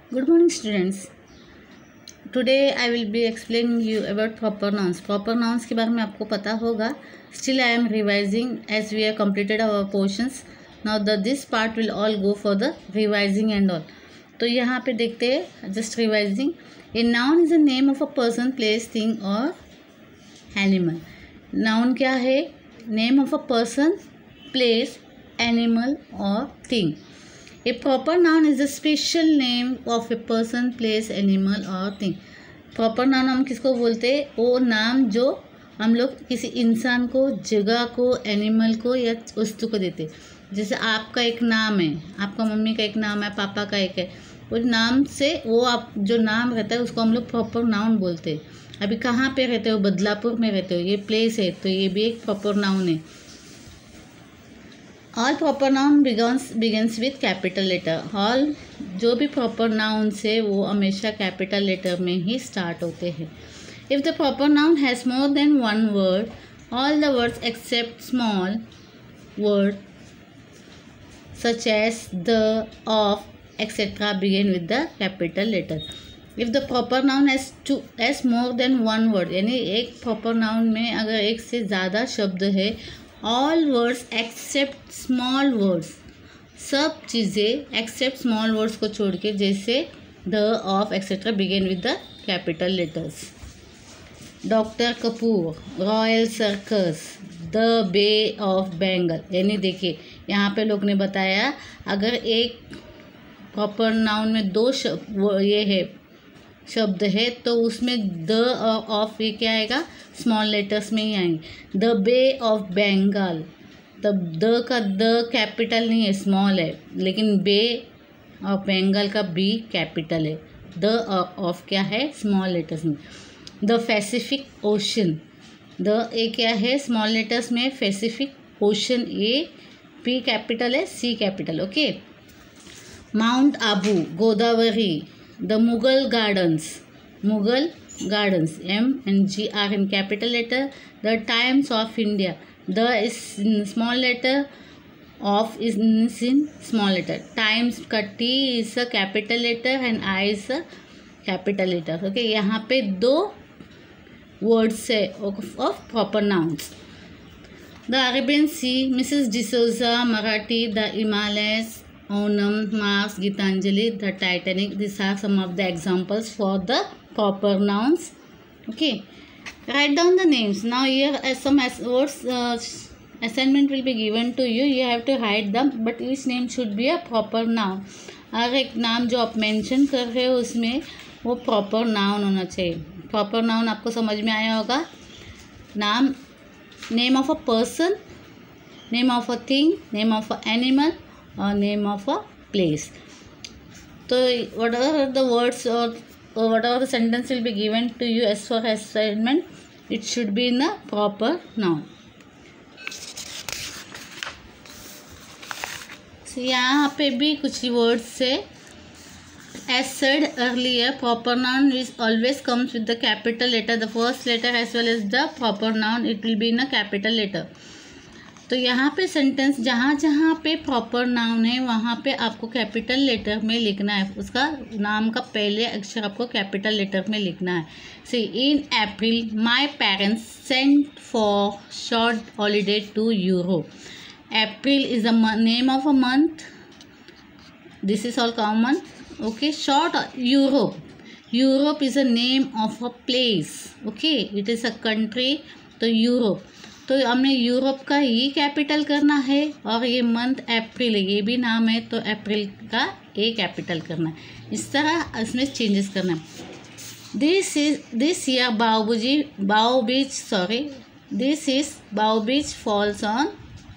Good morning, students. Today I will be explaining you about proper nouns. Proper nouns के बारे में आपको पता होगा. Still I am revising as we have completed our portions. Now this part will all go for the revising and all. तो यहाँ पे देखते हैं just revising. A noun is a name of a person, place, thing or animal. Noun क्या है? Name of a person, place, animal or thing. A proper noun is a special name of a person, place, animal or thing. Proper noun हम किसको बोलते हैं? वो नाम जो हम लोग किसी इंसान को, जगह को, एनिमल को या वस्तु को देते हैं. जैसे आपका एक नाम है, आपका मम्मी का एक नाम है, पापा का एक है. उस नाम से वो आप जो नाम रहता है उसको हम लोग प्रॉपर नाउन बोलते हैं. अभी कहाँ पे रहते हो? बदलापुर में रहते हो, ये प्लेस है, तो ये भी एक प्रॉपर नाउन है. All proper noun begins with capital letter. All जो भी प्रॉपर नाउन है वो हमेशा कैपिटल लेटर में ही स्टार्ट होते हैं. If the proper noun has more than one word, all the words except small word such as the, of, etcetera begin with the capital letter. If the proper noun has more than one word, यानी एक proper noun में अगर एक से ज़्यादा शब्द है, all words except small words, सब चीज़ें एक्सेप्ट स्मॉल वर्ड्स को छोड़ के, जैसे the, of, etcetera begin with the capital letters. Doctor Kapoor, Royal Circus, the Bay of Bengal. यानी देखिए यहाँ पे लोग ने बताया अगर एक प्रॉपर नाउन में दो ये है शब्द है तो उसमें द और ऑफ ये क्या आएगा? स्मॉल लेटर्स में ही आएंगे. द बे ऑफ बंगाल, तब द का द कैपिटल नहीं है, स्मॉल है, लेकिन बे ऑफ बंगाल का बी कैपिटल है. द और ऑफ क्या है? स्मॉल लेटर्स में. The Pacific Ocean, the A क्या है? स्मॉल लेटर्स में. Pacific Ocean A P capital है, C capital. Okay. Mount Abu, Godavari, the Mughal Gardens, Mughal gardens, M and G are in capital letter. The Times of India, the is in small letter, of is in small letter. Times का T is a capital letter and I is a capital letter. Okay, यहाँ पे दो words है of proper nouns. The Arabian Sea, Mrs. D'Souza, Marathi, the Himalayas, Onam, Mars, Gitanjali, the Titanic. These are some of the examples for the proper nouns. Okay, write down the names. Now here some words assignment will be given to you. You have to write them, but each name should be a proper noun. हर एक नाम जो आप mention कर रहे हो उसमें वो proper noun होना चाहिए. प्रॉपर नाउन आपको समझ में आया होगा. नाम, name of a person, name of a thing, name of a animal और नेम ऑफ अ प्लेस. तो whatever the words or whatever the sentence will be given to you as for assignment, it should be in a proper noun. So यहाँ पे भी कुछ words से, as said earlier, proper noun is always comes with the capital letter, the first letter as well as the proper noun, it will be in a capital letter. तो यहाँ पे sentence जहाँ जहाँ पे प्रॉपर नाउन है वहाँ पे आपको कैपिटल लेटर में लिखना है. उसका नाम का पहले अक्षर आपको कैपिटल लेटर में लिखना है. See, in April my parents sent for short holiday to Europe. April is a name of a month, this is all common. Okay. Short, Europe, Europe is a name of a place. Okay, it is a country. तो Europe, तो हमने Europe का ही capital करना है और ये month अप्रैल है, ये भी नाम है, तो अप्रैल का ए कैपिटल करना है. इस तरह इसमें चेंजेस करना है. This year Bohag Bihu falls on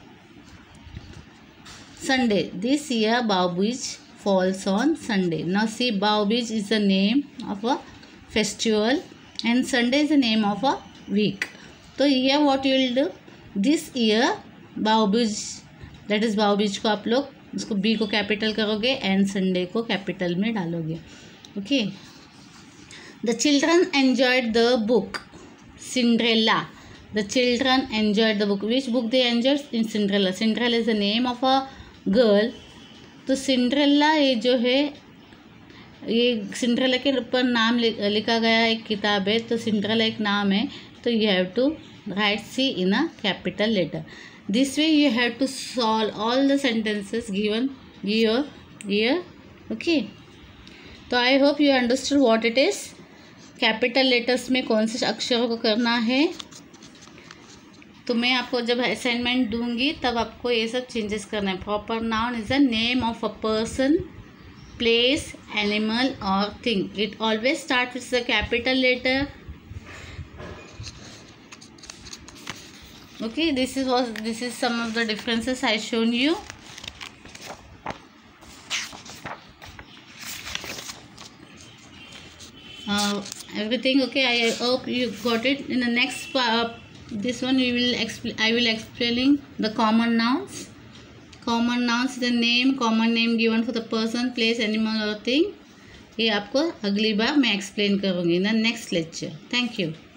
Sunday. This year Bohag Bihu falls on Sunday. Now see, Bohag Bihu is the name of a festival and Sunday is the name of a week. तो ये what you will do, this year Bohag Bihu, that is बाओ बीच को आप लोग उसको B को capital करोगे and Sunday को कैपिटल में डालोगे. Okay. The children enjoyed the book Cinderella. The children enjoyed the book. Which book they enjoyed? In Cinderella. Cinderella is the name of a girl. तो सिंड्रेला ये जो है ये सिंड्रेला के ऊपर नाम लिखा गया एक किताब है, तो सिंड्रेला एक नाम है, तो you have to write C in a capital letter. This way you have to solve all the sentences given here. Okay, तो I hope you understood what it is. Capital letters में कौन से अक्षरों को करना है, तो मैं आपको जब असाइनमेंट दूंगी तब आपको ये सब चेंजेस करना है. Proper noun is a name of a person, place, animal or thing. It always starts with the capital letter. Okay, this is some of the differences I shown you. Everything okay. I hope you got it. In the next this one I will explaining the common nouns. Common nouns the name, common name given for the person, place, animal और thing. ये आपको अगली बार मैं explain करूँगी in the next lecture. Thank you.